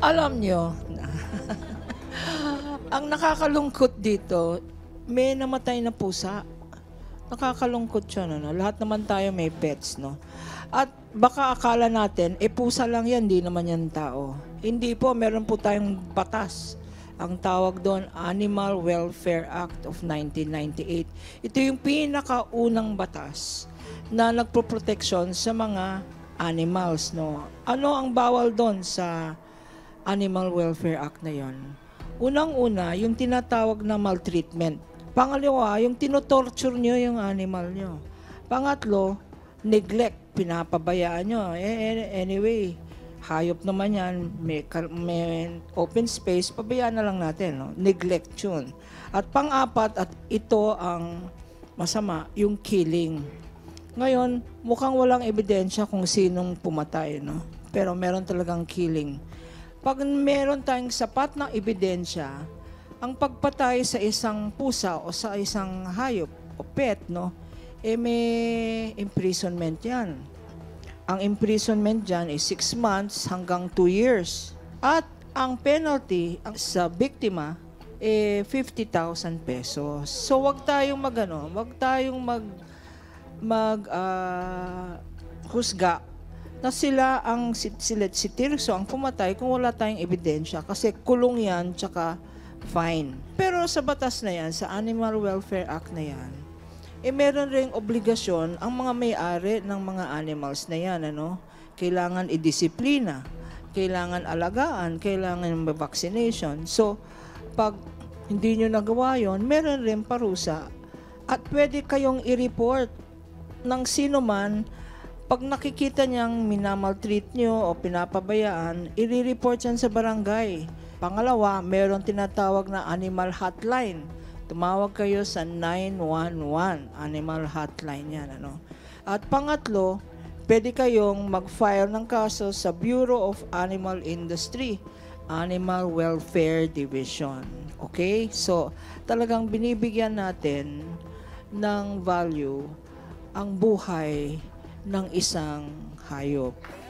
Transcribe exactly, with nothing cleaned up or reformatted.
Alam nyo, ang nakakalungkot dito, may namatay na pusa. Nakakalungkot yun, ano? Lahat naman tayo may pets, no? At baka akala natin, eh pusa lang yan, hindi naman yan tao. Hindi po, meron po tayong batas. Ang tawag doon, Animal Welfare Act of nineteen ninety-eight. Ito yung pinakaunang batas na nagproproteksyon sa mga animals, no? Ano ang bawal doon sa Animal Welfare Act na yon? Unang-una, yung tinatawag na maltreatment. Pangalawa, yung tinotorture nyo yung animal nyo. Pangatlo, neglect, pinapabayaan nyo. Eh, anyway, hayop naman yan, may, may open space, pabayaan na lang natin, no? Neglect yun. At pang-apat, at ito ang masama, yung killing. Ngayon, mukhang walang ebidensya kung sinong pumatay, no? Pero meron talagang killing. Pag meron tayong sapat na ebidensya, ang pagpatay sa isang pusa o sa isang hayop o pet, no, eh may imprisonment yan. Ang imprisonment dyan is six months hanggang two years. At ang penalty sa biktima, eh fifty thousand pesos. So wag tayong magano, wag tayong mag mag uh, husga na sila ang si, sila, si Tirso ang pumatay kung wala tayong ebidensya kasi kulong yan tsaka fine. Pero sa batas na yan, sa Animal Welfare Act na yan, eh meron ring obligasyon ang mga may-ari ng mga animals na yan, ano? Kailangan i-disiplina, kailangan alagaan, kailangan vaccination. So, pag hindi nyo nagawa yon, meron rin parusa at pwede kayong i-report ng sino man. Pag nakikita niyang minamaltreat nyo o pinapabayaan, i-report yan sa barangay. Pangalawa, meron tinatawag na animal hotline. Tumawag kayo sa nine one one, animal hotline yan. Ano? At pangatlo, pwede kayong mag-file ng kaso sa Bureau of Animal Industry, Animal Welfare Division. Okay? So, talagang binibigyan natin ng value ang buhay ng isang hayop.